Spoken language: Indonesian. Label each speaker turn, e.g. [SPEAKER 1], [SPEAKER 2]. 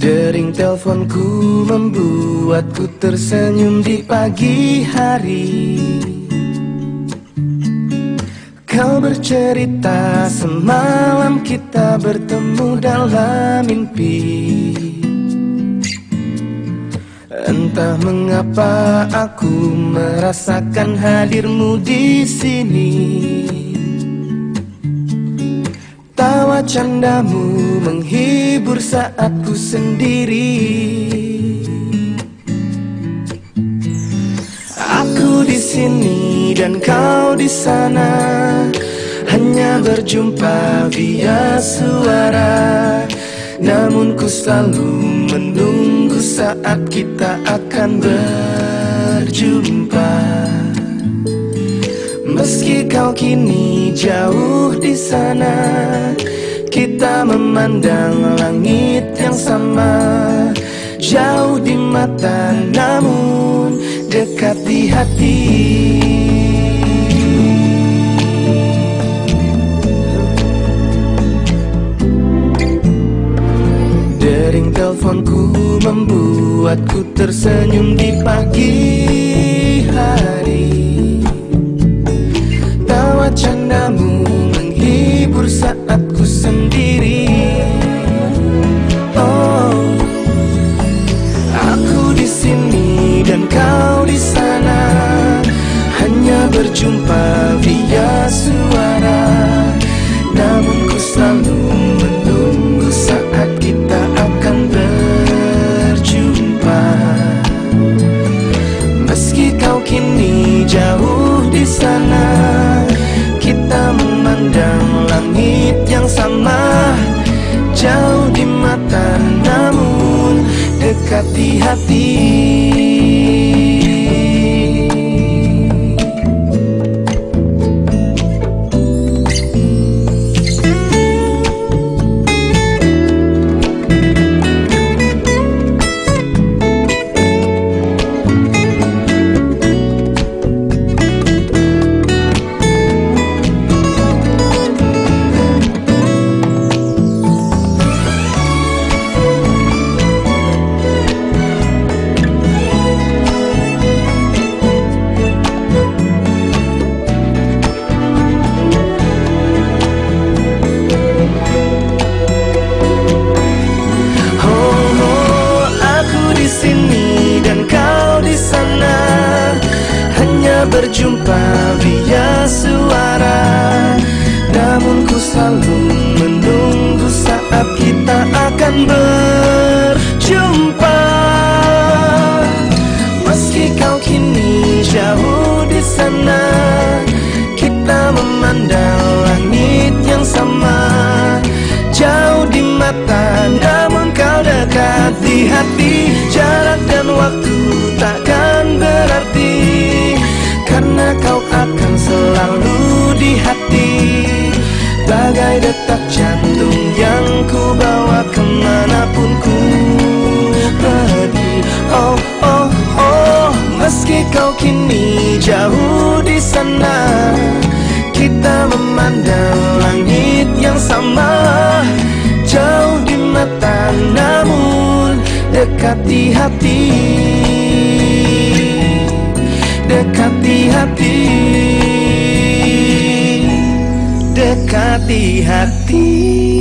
[SPEAKER 1] Dering teleponku membuatku tersenyum di pagi hari. Kau bercerita semalam kita bertemu dalam mimpi. Entah mengapa aku merasakan hadirmu di sini. Tawa candamu menghibur saat ku sendiri. Aku di sini dan kau di sana, hanya berjumpa via suara. Namun ku selalu menunggu saat kita akan berjumpa. Meski kau kini jauh di sana, kita memandang langit yang sama. Jauh di mata namun dekat di hati. Dering teleponku membuatku tersenyum di pagi hari. Tawa candamu menghibur saat ku sendiri. Oh, aku di sini dan kau di sana, hanya berjumpa via suara. Namun ku selalu menunggu saat kita akan berjumpa. Meski kau kini jauh di sana, kita memandang langit yang sama. Jauh di mata namun dekat di hati. Berjumpa via suara. Namun ku selalu menunggu saat kita akan berjumpa. Meski kau kini jauh di sana, kita memandang langit yang sama. Jauh di mata namun kau dekat di hati. Jarak dan waktu takkan berarti, karena kau akan selalu di hati. Bagai detak jantung yang ku bawa kemanapun ku pergi. Oh, oh, oh, meski kau kini jauh di sana, kita memandang langit yang sama. Jauh di mata namun dekat di hati. Dekat di hati, dekat di hati.